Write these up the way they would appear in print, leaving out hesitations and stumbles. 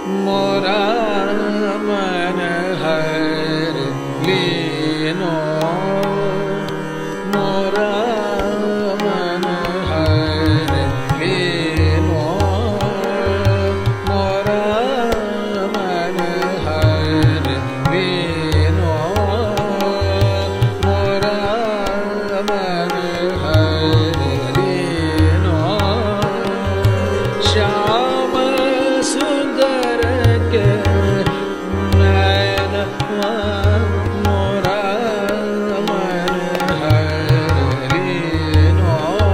मोरा मन हर लीनो मोरा मन हर लीनो मोरा मन हर लीनो मोरा मन हर लीनो श्याम सुंदर के नैन मोरा मन हर लीनो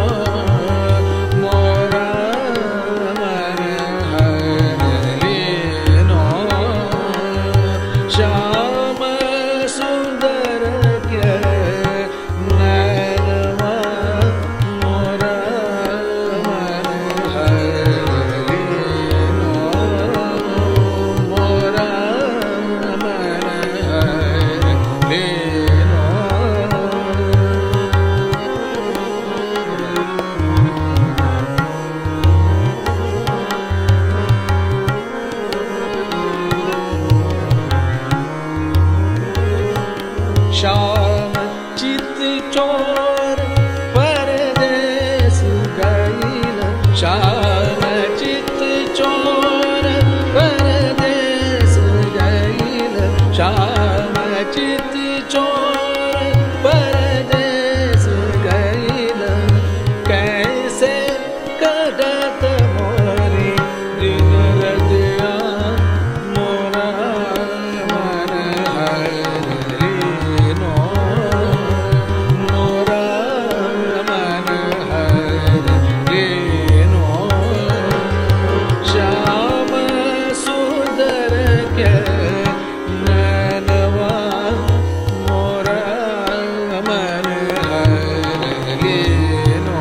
मोरा मन हर लीनो श्याम सुंदर के नैन मोरा मन हर लीनो मोरा मन हर लीनो श्याम चित चोर परदेस गईल श्याम चित चोर परदेस गईल श्याम चित चोर परदेस गईल कैसे कटत मोरी दिन रतिया मोरा मन हर लीनो मोरा मन हर लीनो श्याम सुंदर के नैनवा मोरा मन हर लीनो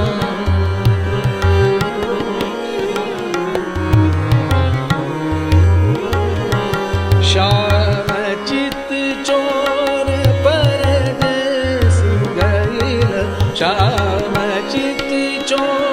श्याम चित चोर परदेस गईल श्याम चित चोर